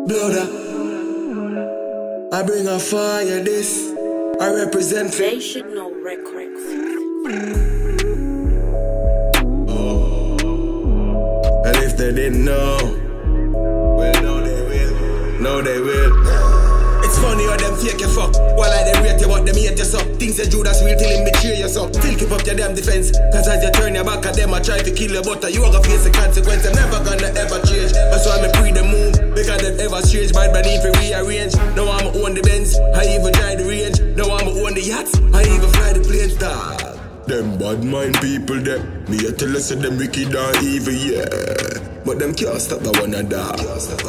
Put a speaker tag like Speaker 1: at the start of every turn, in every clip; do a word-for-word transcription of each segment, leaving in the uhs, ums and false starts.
Speaker 1: Bloater. I bring a fire this. I represent.
Speaker 2: They should know records.
Speaker 1: Oh. And if they didn't know, well, no they will. No they will. It's funny how them fake you fuck. While I them rate you but them hate you so. Things that Judas will till him betray you so. Still keep up your damn defense. Cause as you turn your back at them I try to kill you, but you are gonna face the consequence. I'm never gonna ever change. That's why me pre the move. Because them ever strange, bad beneath to rearrange. Now I'm own the Benz, I even drive the range. Now I'm own the yachts, I even fly the planes. Dog. Them bad mind people there. Me a tell us that them wicked and evil, yeah. But them can't stop the one of that.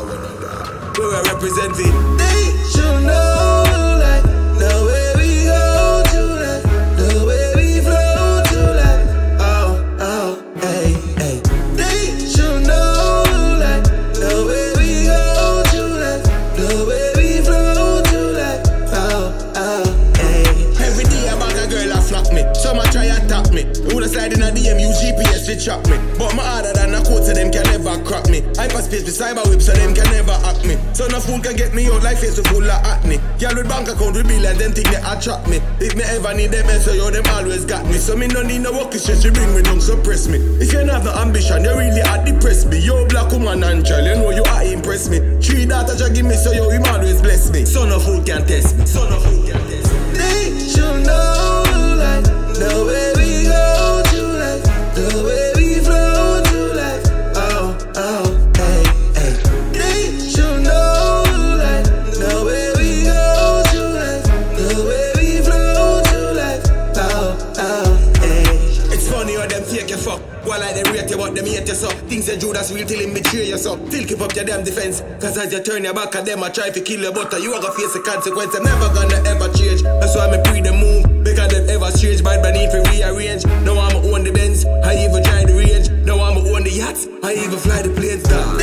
Speaker 1: Where I represent it. They should know, like, the way we go to life, the way we flow to life. Oh, oh, hey, hey. They should know, like, the way we go to life, the way we flow to life. Oh, oh, hey. Every day I bag a girl a flock me. Some a try attack me. Who a slide in a D M, use G P S to trap me. But my harder than a quote, so them can never crack me. Hyperspace with cyber whip, so them can never hack me. So no fool can get me out like face to full of acne. Y'all with bank account with billions, them think they attract me. If me ever need them, so yo, them always got me. So me no need no work, it's just you bring me down, suppress me. If you don't have no ambition, you really are depress me. Yo, black woman and child, you know you are impress me. Three daughters you give me, so yo, him always bless me. So no fool can test me. So no fool can test me. They should know, like, the way we go to life, the way we flow to life. Oh, oh, hey, hey. They should know, like, the way we go to life, the way we flow to life. Oh, oh, hey. It's funny how them fake you fuck. While I them rate you but them hate you so. Things that Judas will till him betray you so. Still keep up your damn defense. Cause as you turn your back at them I try to kill you, but you are gonna face the consequence. I'm never gonna ever change. That's why me pre the move. Because them ever strange, bad beneath to rearrange. Now I'm own the Benz, I even drive the range. Now I'm own the yachts, I even fly the planes. Dog.